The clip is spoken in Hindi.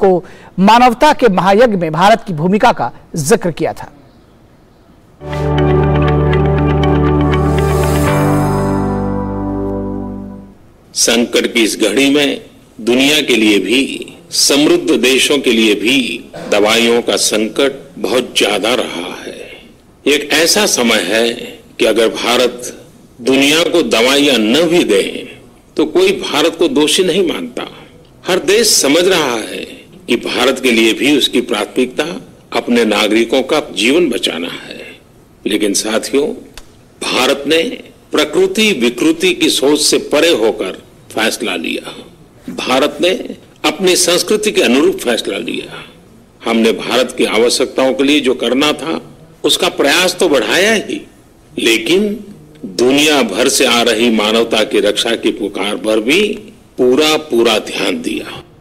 को मानवता के महायज्ञ में भारत की भूमिका का जिक्र किया था। संकट की इस घड़ी में दुनिया के लिए भी, समृद्ध देशों के लिए भी दवाइयों का संकट बहुत ज्यादा रहा है। एक ऐसा समय है कि अगर भारत दुनिया को दवाइयां न भी दे तो कोई भारत को दोषी नहीं मानता। हर देश समझ रहा है कि भारत के लिए भी उसकी प्राथमिकता अपने नागरिकों का जीवन बचाना है। लेकिन साथियों, भारत ने प्रकृति विकृति की सोच से परे होकर फैसला लिया। भारत ने अपनी संस्कृति के अनुरूप फैसला लिया। हमने भारत की आवश्यकताओं के लिए जो करना था उसका प्रयास तो बढ़ाया ही, लेकिन दुनिया भर से आ रही मानवता की रक्षा की पुकार पर भी पूरा ध्यान दिया।